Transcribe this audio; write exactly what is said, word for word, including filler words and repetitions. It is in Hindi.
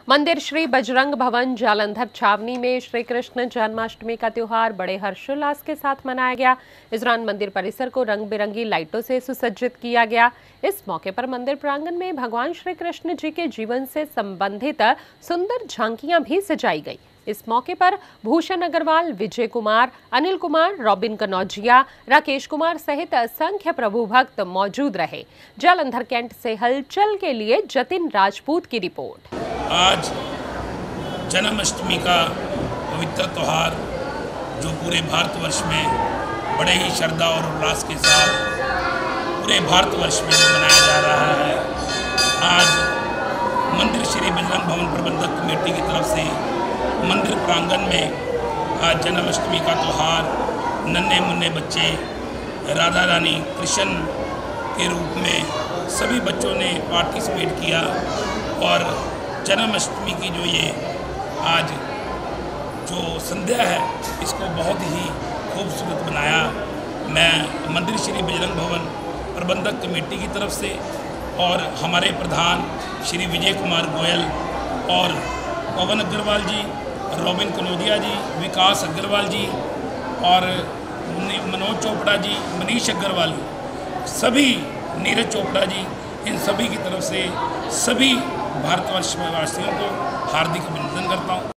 मंदिर श्री बजरंग भवन जालंधर छावनी में श्री कृष्ण जन्माष्टमी का त्योहार बड़े हर्षोल्लास के साथ मनाया गया। इस दौरान मंदिर परिसर को रंग बिरंगी लाइटों से सुसज्जित किया गया। इस मौके पर मंदिर प्रांगण में भगवान श्री कृष्ण जी के जीवन से संबंधित सुंदर झांकियां भी सजाई गई। इस मौके पर भूषण अग्रवाल, विजय कुमार, अनिल कुमार, रॉबिन कनौजिया, राकेश कुमार सहित असंख्य प्रभु भक्त मौजूद रहे। जालंधर कैंट से हलचल के लिए जतिन राजपूत की रिपोर्ट। आज जन्माष्टमी का पवित्र त्यौहार जो पूरे भारतवर्ष में बड़े ही श्रद्धा और उल्लास के साथ पूरे भारतवर्ष में मनाया जा रहा है। आज मंदिर श्री बजरंग भवन प्रबंधक कमेटी की तरफ से मंदिर प्रांगण में आज जन्माष्टमी का त्यौहार नन्हे मुन्ने बच्चे राधा रानी कृष्ण के रूप में सभी बच्चों ने पार्टिसिपेट किया और जन्माष्टमी की जो ये आज जो संध्या है इसको बहुत ही खूबसूरत बनाया। मैं मंदिर श्री बजरंग भवन प्रबंधक कमेटी की तरफ से और हमारे प्रधान श्री विजय कुमार गोयल और पवन अग्रवाल जी, रॉबिन कनौजिया जी, विकास अग्रवाल जी और मनोज चोपड़ा जी, मनीष अग्रवाल, सभी नीरज चोपड़ा जी, इन सभी की तरफ से सभी भारतवर्ष वासियों को हार्दिक अभिनंदन करता हूँ।